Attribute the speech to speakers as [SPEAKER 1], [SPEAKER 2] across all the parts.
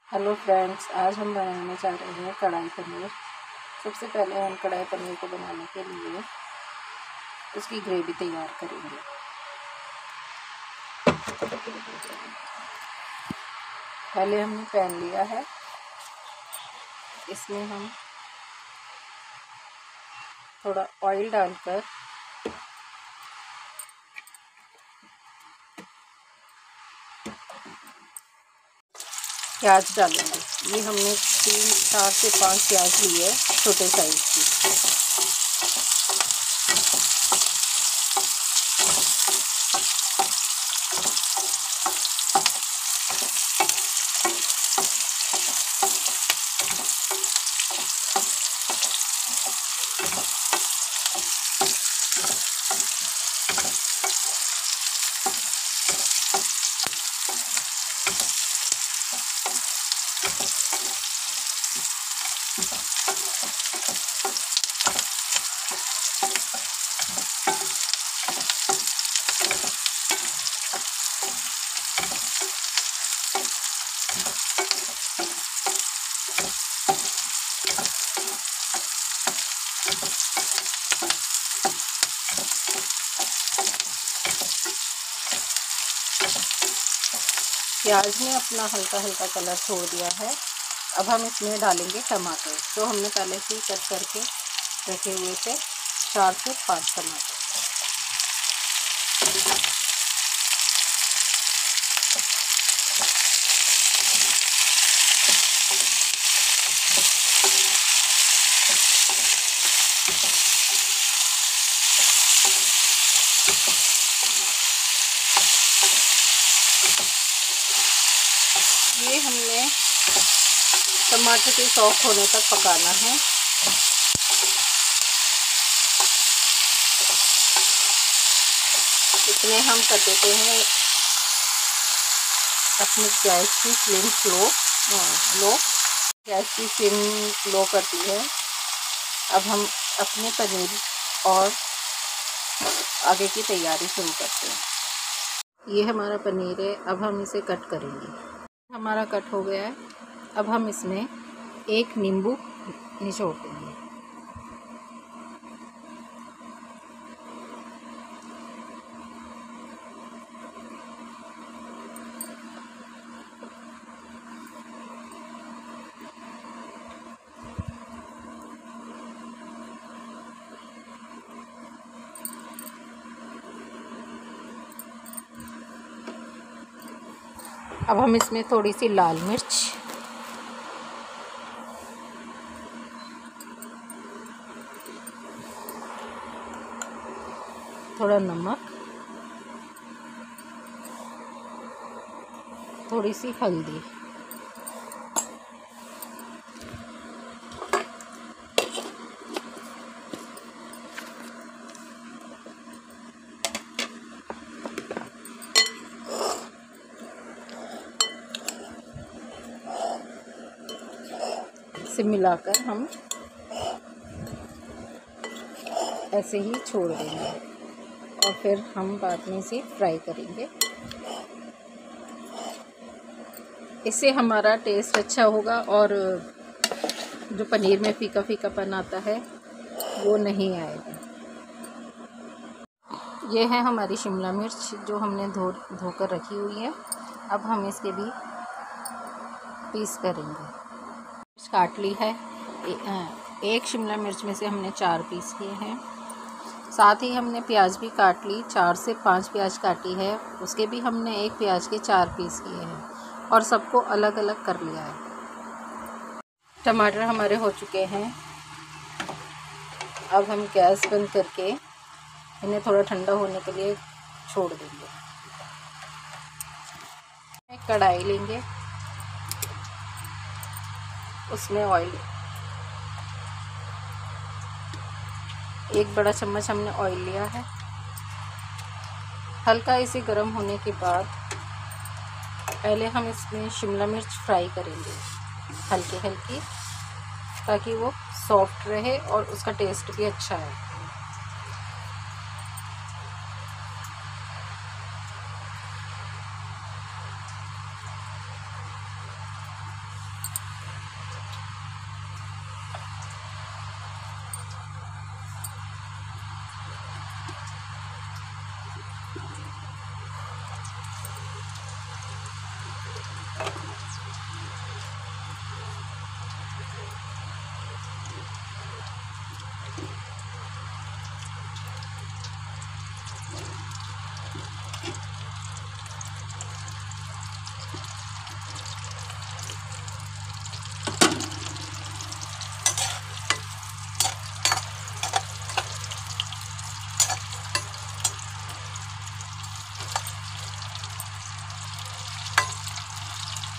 [SPEAKER 1] Hello friends, आज हम बनाने जा रहे हैं कढ़ाई पनीर। सबसे पहले हम कढ़ाई पनीर को बनाने के लिए उसकी ग्रेवी तैयार करेंगे। पहले हमने पैन लिया है, इसमें हम थोड़ा ऑयल डालकर प्याज डालेंगे। ये हमने 4 से 5 प्याज लिए छोटे साइज की। प्याज ने अपना हल्का हल्का कलर छोड़ दिया है। अब हम इसमें डालेंगे टमाटर, जो हमने पहले से ही कट करके रखे हुए थे, 4 से 5 टमाटर। ये हमने टमाटर के सॉफ्ट होने तक पकाना है। इतने हम कर देते हैं। अपनी गैस की फ्लेम लो गैस की फ्लेम लो करती है। अब हम अपने पनीर और आगे की तैयारी शुरू करते हैं। ये हमारा पनीर है, अब हम इसे कट करेंगे। हमारा कट हो गया है। अब हम इसमें एक नींबू निचोड़ देंगे। अब हम इसमें थोड़ी सी लाल मिर्च, थोड़ा नमक, थोड़ी सी हल्दी, से मिलाकर हम ऐसे ही छोड़ देंगे और फिर हम बाद में इसे फ्राई करेंगे। इससे हमारा टेस्ट अच्छा होगा और जो पनीर में फीका फीकापन आता है वो नहीं आएगा। ये है हमारी शिमला मिर्च, जो हमने धोकर रखी हुई है। अब हम इसके भी पीस करेंगे। काट ली है। एक शिमला मिर्च में से हमने 4 पीस किए हैं। साथ ही हमने प्याज भी काट ली, 4 से 5 प्याज काटी है। उसके भी हमने एक प्याज के 4 पीस किए हैं और सबको अलग अलग कर लिया है। टमाटर हमारे हो चुके हैं। अब हम गैस बंद करके इन्हें थोड़ा ठंडा होने के लिए छोड़ देंगे। एक कढ़ाई लेंगे, उसमें ऑयल, 1 बड़ा चम्मच हमने ऑयल लिया है। हल्का इसे गर्म होने के बाद पहले हम इसमें शिमला मिर्च फ्राई करेंगे हल्की हल्की, ताकि वो सॉफ्ट रहे और उसका टेस्ट भी अच्छा है।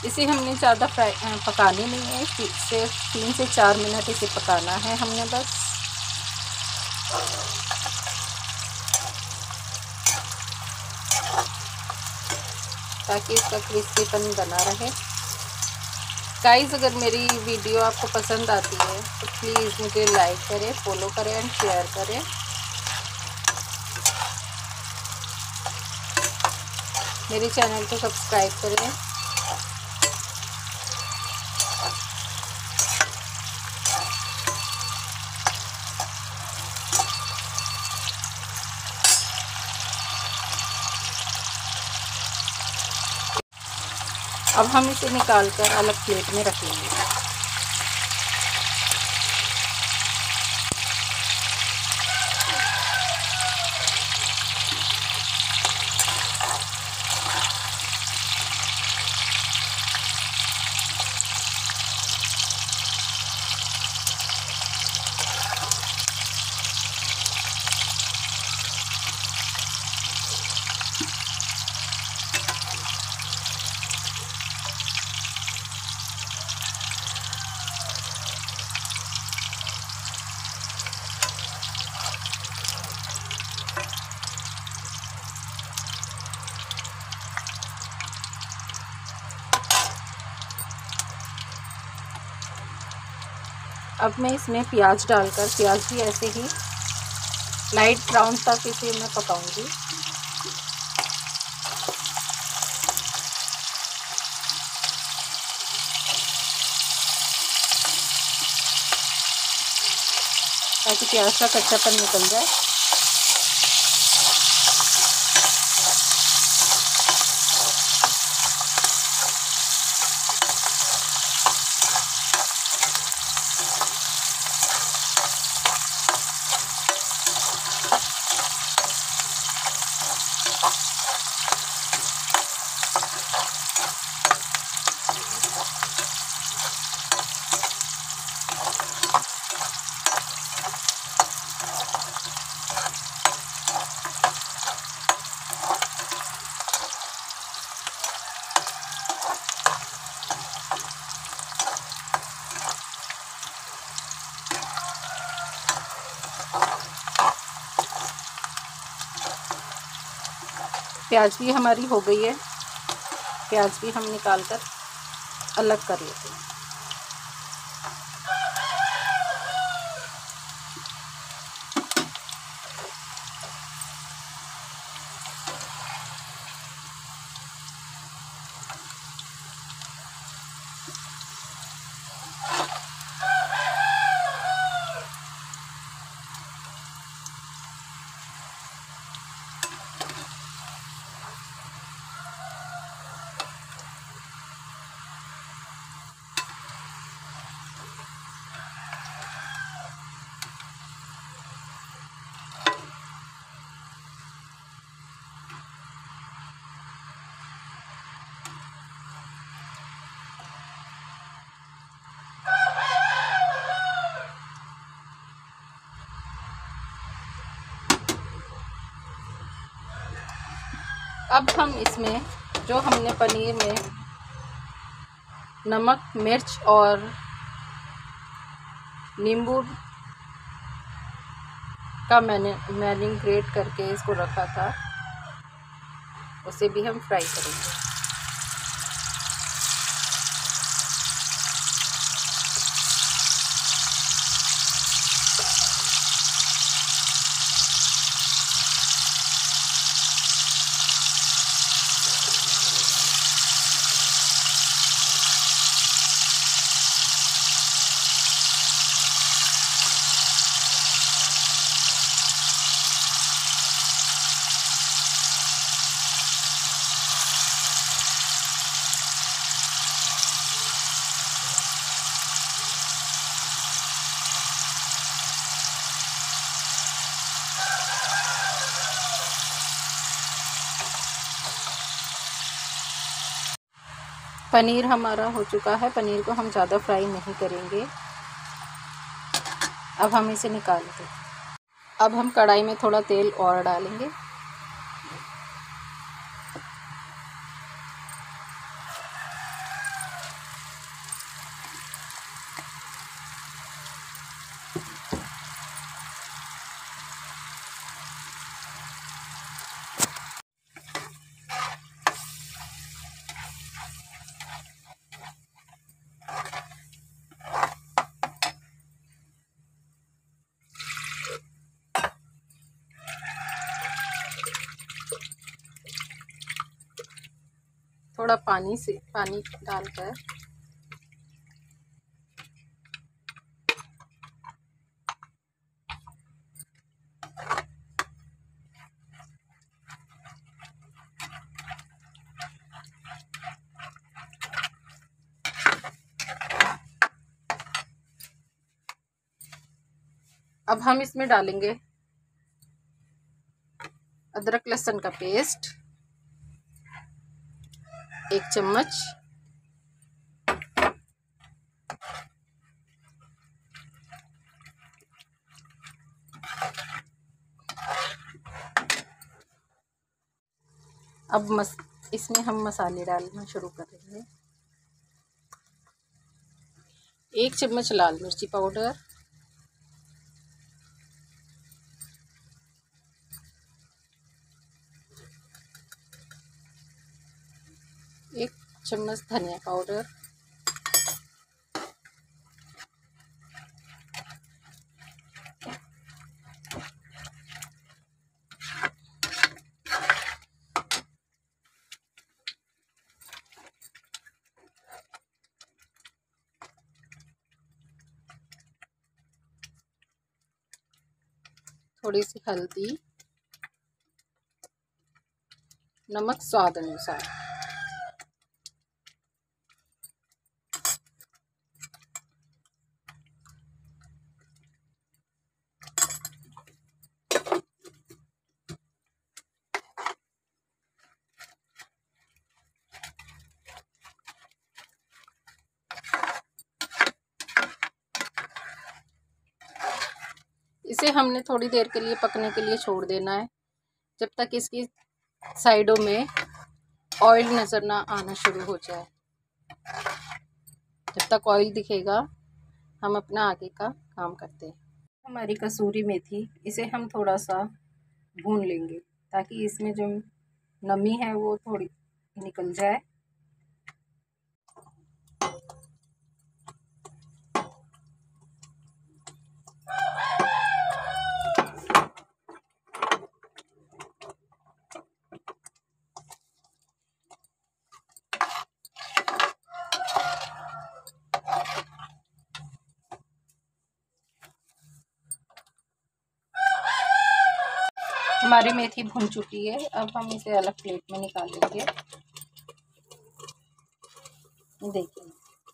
[SPEAKER 1] इसे हमने ज़्यादा पकानी नहीं है, सिर्फ 3 से 4 मिनट इसे पकाना है हमने बस। ताकि इसका क्रिस्पीपन बना रहे। गाइस, अगर मेरी वीडियो आपको पसंद आती है तो प्लीज़ मुझे लाइक करें, फॉलो करें एंड शेयर करें। मेरे चैनल को सब्सक्राइब करें। अब हम इसे निकाल कर अलग प्लेट में रख लेंगे। अब मैं इसमें प्याज डालकर, प्याज भी ऐसे ही लाइट ब्राउन तक इसे मैं पकाऊंगी। ताकि प्याज का कच्चापन निकल जाए। प्याज भी हमारी हो गई है। प्याज भी हम निकाल कर अलग कर लेते हैं। अब हम इसमें जो हमने पनीर में नमक, मिर्च और नींबू का मैरिनेट करके इसको रखा था, उसे भी हम फ्राई करेंगे। पनीर हमारा हो चुका है। पनीर को हम ज़्यादा फ्राई नहीं करेंगे। अब हम इसे निकाल दें। अब हम कढ़ाई में थोड़ा तेल और डालेंगे। थोड़ा पानी डालकर अब हम इसमें डालेंगे अदरक लहसुन का पेस्ट 1 चम्मच, अब इसमें हम मसाले डालना शुरू करेंगे। 1 चम्मच लाल मिर्ची पाउडर, 1 चम्मच धनिया पाउडर, 'थोड़ी सी हल्दी, नमक स्वाद अनुसार। इसे हमने थोड़ी देर के लिए पकने के लिए छोड़ देना है, जब तक इसकी साइडों में ऑयल नज़र ना आना शुरू हो जाए। जब तक ऑयल दिखेगा हम अपना आगे का काम करते हैं। हमारी कसूरी मेथी, इसे हम थोड़ा सा भून लेंगे ताकि इसमें जो नमी है वो थोड़ी निकल जाए। हमारी मेथी भुन चुकी है, अब हम इसे अलग प्लेट में निकालेंगे। देखिए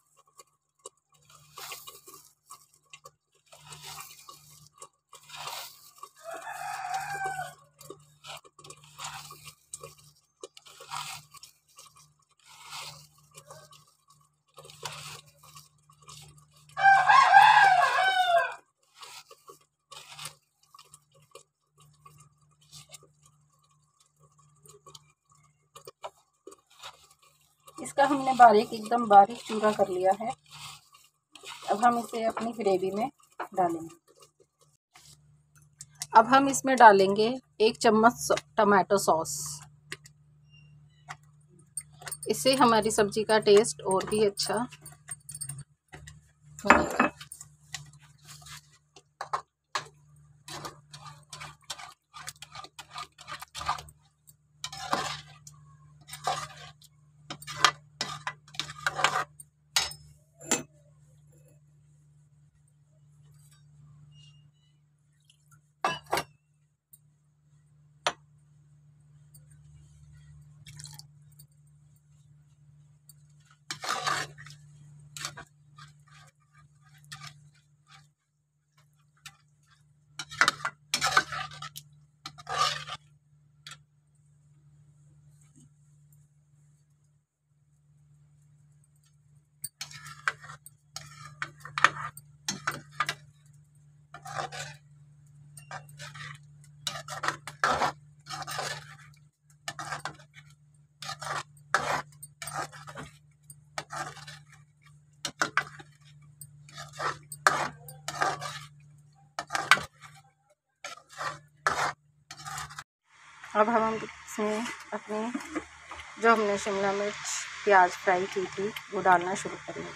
[SPEAKER 1] इसका हमने एकदम बारीक चूरा कर लिया है। अब हम इसे अपनी ग्रेवी में डालेंगे। अब हम इसमें डालेंगे 1 चम्मच टमाटो सॉस। इससे हमारी सब्जी का टेस्ट और भी अच्छा बनेगा। अब हम इसमें अपनी जो हमने शिमला मिर्च प्याज फ्राई की थी वो डालना शुरू करेंगे।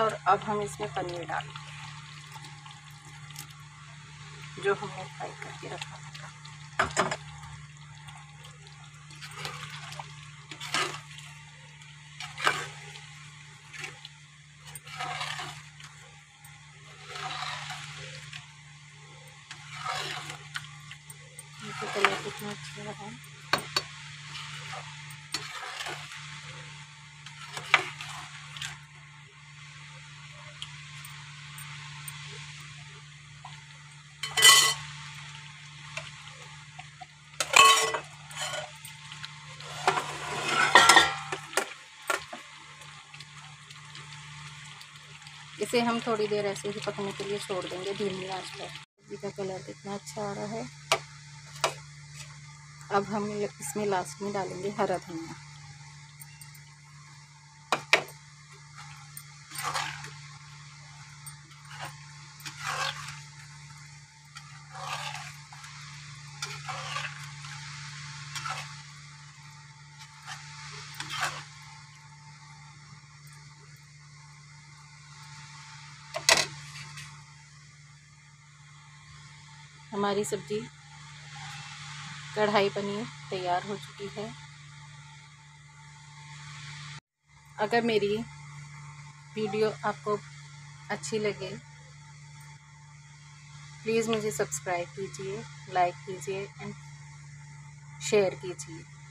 [SPEAKER 1] और अब हम इसमें पनीर डालेंगे जो हमने फ्राई करके रखा था। इनका कलर कितना अच्छा लगा। इसे हम थोड़ी देर ऐसे ही पकने के लिए छोड़ देंगे धीमी आंच पर। सब्जी का कलर कितना अच्छा आ रहा है। अब हम इसमें लास्ट में डालेंगे हरा धनिया। हमारी सब्जी कढ़ाई पनीर तैयार हो चुकी है। अगर मेरी वीडियो आपको अच्छी लगे प्लीज़ मुझे सब्सक्राइब कीजिए, लाइक कीजिए एंड शेयर कीजिए।